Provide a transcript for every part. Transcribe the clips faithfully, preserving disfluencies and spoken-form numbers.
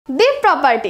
দীপ property.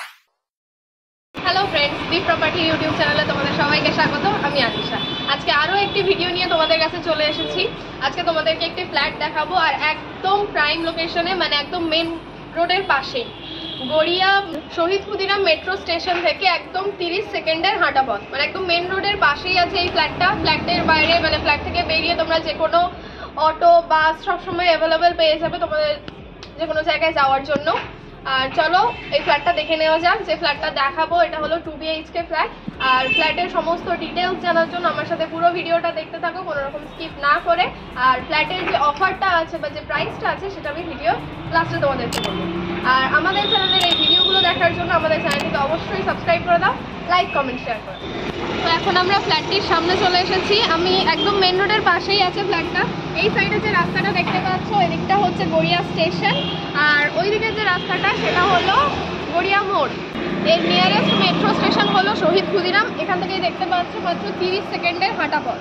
Hello friends, Deep property YouTube চ্যানেলে তোমাদের সবাইকে স্বাগত। আমি আনিশা। আজকে আরও একটি ভিডিও নিয়ে তোমাদের কাছে চলে এসেছি। আজকে তোমাদেরকে একটি ফ্ল্যাট দেখাবো, আর একদম প্রাইম লোকেশনে, মানে একদম মেন রোডের পাশেই, গড়িয়া শহীদ ক্ষুদিরাম মেট্রো স্টেশন থেকে একদম তিরিশ সেকেন্ডের হাঁটা পথ, মানে একদম মেন রোডের পাশেই আছে এই ফ্ল্যাটটা। ফ্ল্যাটের বাইরে, মানে ফ্ল্যাট থেকে বেরিয়ে তোমরা যে কোনো অটো, বাস সবসময় অ্যাভেলেবেল পেয়ে যাবে তোমাদের যে কোনো জায়গায় যাওয়ার জন্য। আর চলো এই ফ্ল্যাটটা দেখে নেওয়া যাক। যে ফ্ল্যাটটা দেখাবো এটা হলো টু বিএইচকে ফ্ল্যাট। আর ফ্ল্যাটের সমস্ত ডিটেলস জানার জন্য আমার সাথে পুরো ভিডিওটা দেখতে থাকো, কোনো রকম স্কিপ না করে। আর ফ্ল্যাটের যে অফারটা আছে বা যে প্রাইসটা আছে সেটা আমি ভিডিও লাস্টে তোমাদেরকে বলবো। আর আমাদের চ্যানেলের এই ভিডিওগুলো দেখার জন্য আমাদের চ্যানেলটিকে অবশ্যই সাবস্ক্রাইব করে দাও, লাইক কমেন্ট শেয়ার করো। তো এখন আমরা ফ্ল্যাটটির সামনে চলে এসেছি। আমি একদম মেন রোডের পাশেই আছে ফ্ল্যাটটা। এই সাইডে যে রাস্তাটা দেখতে পাচ্ছ, এদিকটা হচ্ছে গড়িয়া স্টেশন, আর ওইদিকে যে রাস্তাটা সেটা হলো গড়িয়া মোড়। এর নিয়ারেস্ট মেট্রো স্টেশন হলো শহীদ ক্ষুদিরাম। এখান থেকেই দেখতে পাচ্ছ মাত্র তিরিশ সেকেন্ডের হাঁটা পথ।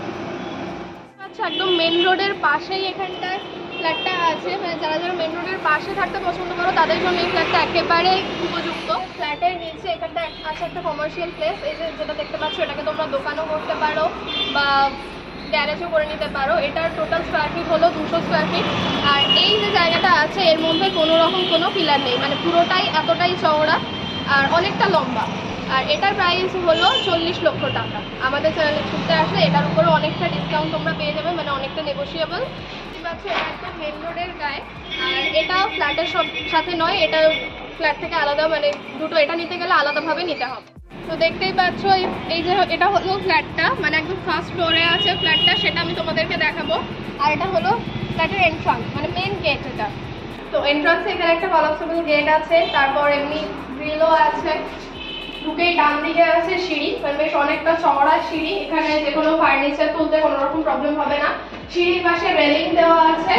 আচ্ছা, একদম মেন রোডের পাশেই এখানটায় ফ্ল্যাটটা আছে। মানে যারা যারা মেন রোডের পাশে থাকতে পছন্দ করো তাদের জন্য এই ফ্ল্যাটটা একেবারে উপযুক্ত। ফ্ল্যাটের নিচে এখানটা আছে একটা কমার্শিয়াল প্লেস। এই যে যেটা দেখতে পাচ্ছ, এটাকে তোমরা দোকানও করতে পারো বা গ্যারেজও করে নিতে পারো। এটার টোটাল স্কোয়ার ফিট হলো দুশো স্কোয়ার ফিট। আর এই যে জায়গাটা আছে এর মধ্যে কোনো রকম কোনো পিলার নেই, মানে পুরোটাই এতটাই চওড়া আর অনেকটা লম্বা। আর এটার প্রাইস হলো চল্লিশ লক্ষ টাকা। আমাদের চ্যানেলে ছুটতে আসলে এটার উপরে অনেকটা ডিসকাউন্ট তোমরা পেয়ে যাবে, মানে অনেকটা নেগোসিয়েবল। পাচ্ছ এটা একদম মেন রোডের গায়ে। আর এটা ফ্ল্যাটের সব সাথে নয়, এটা ফ্ল্যাট থেকে আলাদা, মানে দুটো এটা নিতে গেলে আলাদাভাবে নিতে হবে। তো দেখতেই পাচ্ছ এই যে এটা হলো ফ্ল্যাটটা, মানে একদম ফার্স্ট ফ্লোরে আছে ফ্ল্যাটটা, সেটা আমি তোমাদেরকে দেখাবো। আর এটা হলো ফ্ল্যাটের এন্ট্রান্স, মানে মেন গেট এটা। তো এন্ট্রান্সে এখানে একটা কলাপসেবল গেট আছে, তারপর এমনি গ্রিলও আছে। ঢুকেই ডান দিকে আছে সিঁড়ি, মানে বেশ অনেকটা চওড়া সিঁড়ি। এখানে যে কোনো ফার্নিচার তুলতে কোনো রকম প্রবলেম হবে না। সিঁড়ির পাশে রেলিং দেওয়া আছে।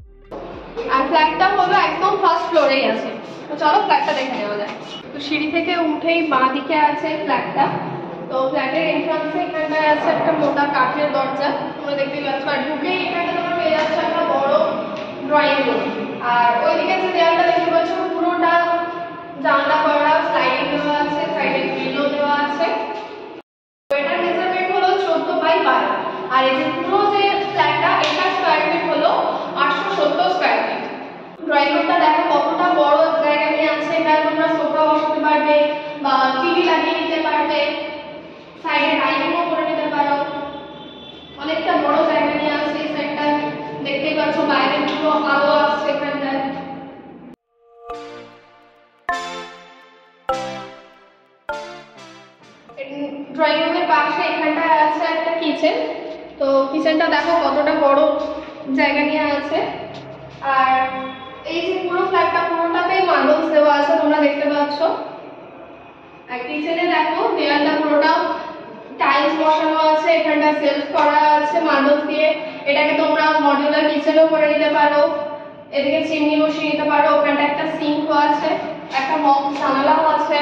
আর ফ্ল্যাটটা হলো একদম ফার্স্ট ফ্লোরেই আছে। তো চলো ফ্ল্যাটটা দেখে নেওয়া যায়। তো সিঁড়ি থেকে উঠেই বাঁ দিকে আছে ফ্ল্যাটটা। তো ফ্ল্যাটের এন্ট্রান্সে এখানটায় আছে একটা মোটা কাঠের দরজা, তোমরা দেখতেই পাচ্ছ। আর ঢুকেই এখানে তোমরা পেয়ে যাচ্ছে একটা বড় ড্রয়িং রুম। আর ওইদিকে যে দেয়ালটা দেখতে পাচ্ছ পুরোটা জানলা করা, স্লাইডিং দেওয়া আছে, সাইডে গ্রিলও দেওয়া আছে। এটার মেজারমেন্ট হলো চোদ্দ বাই বারো। আর এই যে পুরো যে ফ্ল্যাটটা, এটার স্কোয়ার ফিট হলো আটশো সত্তর স্কোয়ার ফিট। ড্রয়িং রুমটা দেখো কতটা বড় জায়গা নিয়ে আছে। এটা তোমরা সোফা বসাতে পারবে বা টিভি লাগিয়ে নিতে পারবে, সাইডে ডাইনিংও করে নিতে পারো। অনেকটা বড় জায়গা নিয়ে আছে এই সাইডটা। দেখতেই পাচ্ছ বাইরে পুরো আলো আসছে এখানটায়। ড্রয়িং রুমের পাশে এখানটায় আছে একটা কিচেন। তো কিচেনটা দেখো কতটা বড় জায়গা নিয়ে আছে। আর এই যে পুরো ফ্ল্যাটটা পুরোটাতেই মার্বেলস দেওয়া আছে, তোমরা দেখতে পাচ্ছ। আর কিচেনে দেখো দেয়ালটা পুরোটা টাইলস বসানো আছে, এখানটা সেলফ করা আছে মার্বেলস দিয়ে। এটাকে তোমরা মডিউলার কিচেনও করে নিতে পারো। এদিকে চিমনি বসিয়ে নিতে পারো। ওখানটা একটা সিঙ্কও আছে, একটা মগ জানালাও আছে।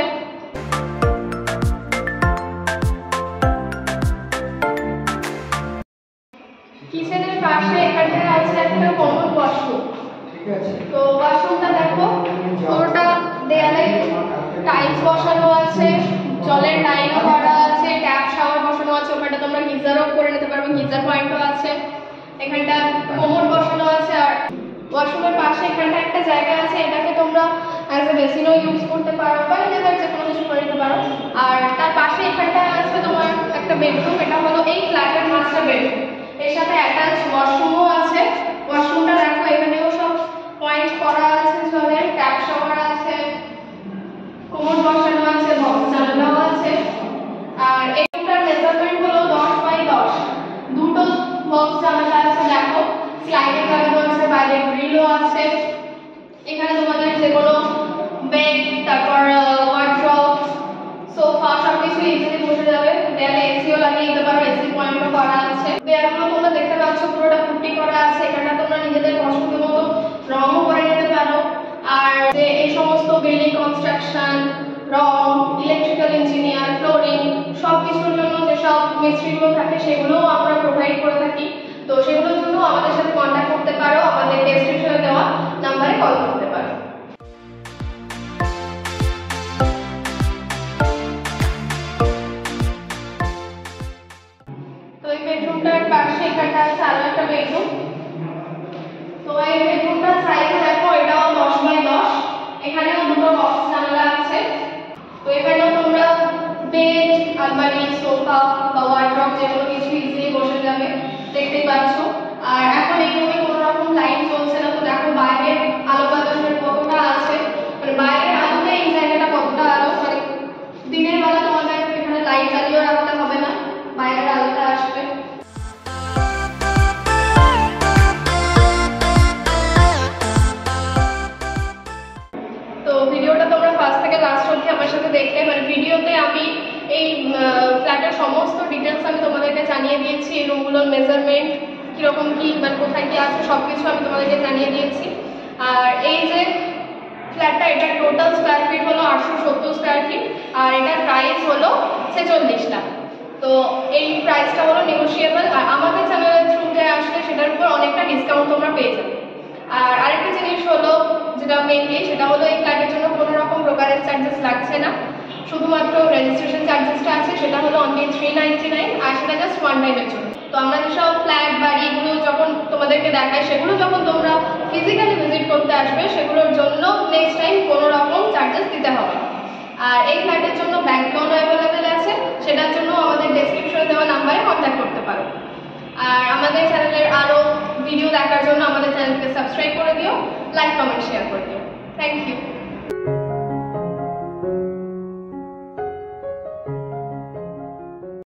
কিচেনের পাশে এখানটায় আছে একটা কমন ওয়াশরুম। তো ওয়াশরুমটা দেখো পুরোটা দেয়ালে টাইলস বসানো আছে, জলের লাইনও করা আছে, ট্যাপ শাওয়ার বসানো আছে। ওখানটা তোমরা গিজারও করে নিতে পারবে, গিজার পয়েন্টও আছে। এখানটা কোমর বসানো আছে। আর ওয়াশরুমের পাশে এখানটা একটা জায়গা আছে, এটাকে তোমরা অ্যাজ এ বেসিনও ইউজ করতে পারো বা নিজেদের যে কোনো কিছু করে নিতে পারো। আর তার পাশে এখানটা আছে তোমার একটা বেডরুম। এটা হলো এই ফ্ল্যাটের মাস্টার বেডরুম। এর সাথে অ্যাটাচ ওয়াশরুমও আছে। ওয়াশরুমটা দেখো এখানেও সব পয়েন্ট করা আছে, জলের ট্যাপ শাওয়ার আছে, কোমর বসানো আছে, বক্স জানালাও আছে। আর এইটার মেজারমেন্ট হলো দশ বাই দশ। দুটো বক্স জানালা আছে, দেখো স্লাইডিং লাগানো আছে, বাইরে গ্রিলও আছে। এখানে তোমাদের যে কোনো বেড, তারপর ওয়ার্ড্রপ, সোফা সবকিছু ইজিলি বসে যাবে। দেয়ালে এসিও লাগিয়ে দিতে পারো, এসি পয়েন্টও করা আছে। দেয়ালগুলো তোমরা দেখতে পাচ্ছ পুরোটা পুট্টি করা আছে। এখানটা তোমরা নিজেদের পছন্দ মতো রঙও করে নিতে পারো। আর যে এই সমস্ত বিল্ডিং কনস্ট্রাকশন, রং, ইলেকট্রিক্যাল ইঞ্জিনিয়ার, ফ্লোরিং সব কিছুর জন্য যেসব মিস্ত্রিগুলো থাকে সেগুলোও আমরা প্রোভাইড করে থাকি। তো সেগুলোর জন্য আমাদের সাথে কন্ট্যাক্ট করতে পারো, আমাদের ডেসক্রিপশনে দেওয়া নাম্বারে কল করতে পারো। দেখতেই পাচ্ছ। আর এখন এই রুমে কোনো রকম লাইট জ্বলছে না, তো দেখো বাইরের আলো বাতাসের কতটা আছে, মানে বাইরের আলোতে এই জায়গাটা কতটা আলো, মানে দিনের বেলা তোমাদের এখানে লাইট জ্বালিয়েও রাখতে হবে না, বাইরের আলোটা আসবে। তো ভিডিওটা তোমরা ফার্স্ট থেকে লাস্ট অবধি আমার সাথে দেখলে, মানে ভিডিওতে আমি এই ফ্ল্যাটের সমস্ত ডিটেলস আমি তোমাদেরকে জানিয়ে দিয়েছি, এই রুমগুলোর মেজারমেন্ট কীরকম কী, মানে কোথায় কী আছে সব কিছু আমি তোমাদেরকে জানিয়ে দিয়েছি। আর এই যে ফ্ল্যাটটা, এটার টোটাল স্কোয়ার ফিট হলো আটশো সত্তর স্কোয়ার ফিট, আর এটার প্রাইস হলো ছেচল্লিশ লাখ। তো এই প্রাইসটা হলো নেগোশিয়েবল, আর আমাদের চ্যানেলের থ্রুতে আসলে সেটার উপর অনেকটা ডিসকাউন্ট তোমরা পেয়ে যাবে। আর আরেকটা জিনিস হলো যেটা মেইনলি, সেটা হলো এই ফ্ল্যাটের জন্য কোনো রকম ব্রোকারেজ চার্জেস লাগছে না, শুধুমাত্র রেজিস্ট্রেশন চার্জেসটা আছে, সেটা হলো অনলি থ্রি নাইনটি নাইন, আর সেটা জাস্ট ওয়ান টাইমের জন্য। তো আমরা যেসব ফ্ল্যাট বাড়ি এগুলো যখন তোমাদেরকে দেখাই, সেগুলো যখন তোমরা ফিজিক্যালি ভিজিট করতে আসবে, সেগুলোর জন্য নেক্সট টাইম কোনো রকম চার্জেস দিতে হবে। আর এই ফ্ল্যাটের জন্য ব্যাংক লোনও অ্যাভেলেবেল আছে, সেটার জন্য আমাদের ডেসক্রিপশনে দেওয়া নাম্বারে কন্ট্যাক্ট করতে পারো। আর আমাদের চ্যানেলের আরও ভিডিও দেখার জন্য আমাদের চ্যানেলকে সাবস্ক্রাইব করে দিও, লাইক কমেন্ট শেয়ার করে দিও। Thank you.